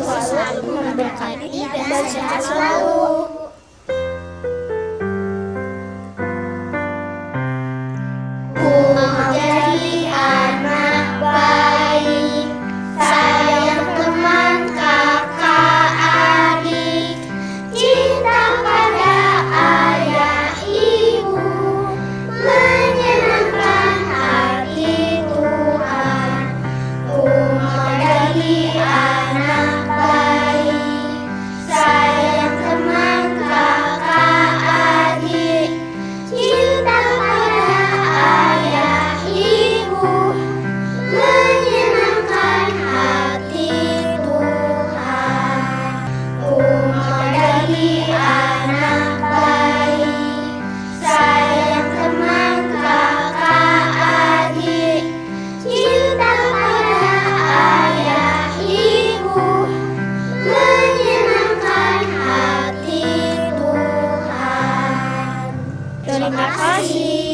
selalu memberkati dan sehat selalu. Ku mau jadi anak baik, sayang teman kakak adik, cinta pada ayah ibu, menyenangkan hati Tuhan. Ku mau jadi anak baik, sayang teman kakak adik, cinta pada ayah ibu, menyenangkan hati Tuhan. Ku mau jadi anak baik, sayang teman kakak adik, cinta pada ayah ibu, menyenangkan hati Tuhan. Terima kasih.